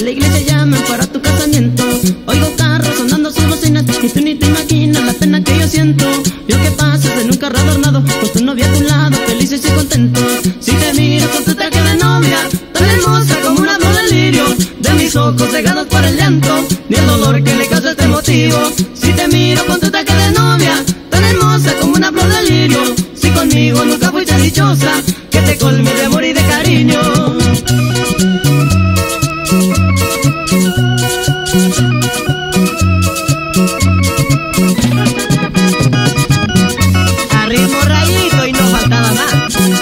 la iglesia llaman para tu casamiento. Oigo carros sonando sus bocinas y tú ni te imaginas la pena que yo siento. Yo que pasas en un carro adornado con tu novia a tu lado, felices y contentos. Si te miro con tu traje de novia, tan hermosa como una flor de lirio, de mis ojos cegados por el llanto, ni el dolor que le causa este motivo. Si te miro con tu traje de novia, tan hermosa como una flor de lirio, si conmigo nunca fuiste dichosa, que te colme de amor y de cariño. A ritmo rayito y no faltaba más.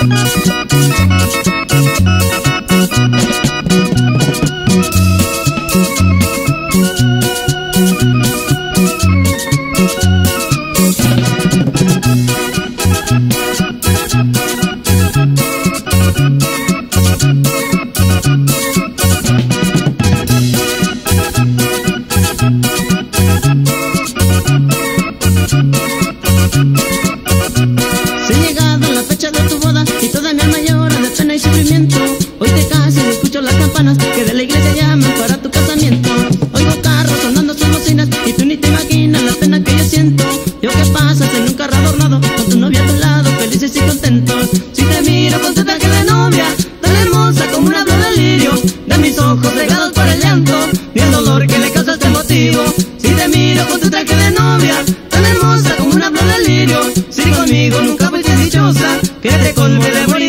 Se ha llegado la fecha de tu boda y toda mi alma llora de pena y sufrimiento. Hoy te casas y escucho las campanas que de la iglesia llaman para tu casamiento. Oigo carros sonando sus bocinas y tú ni te imaginas la pena que yo siento. Yo que pasas en un carro adornado con tu novia a tu lado, felices y contentos. Si te miro con tu traje de novia, tan hermosa como una flor de lirio, de mis ojos cegados por el llanto, ni el dolor que le causa este motivo. Si te miro con tu traje de novia, tan hermosa como una flor de lirio, si conmigo nunca fuiste dichosa, que te colme de amor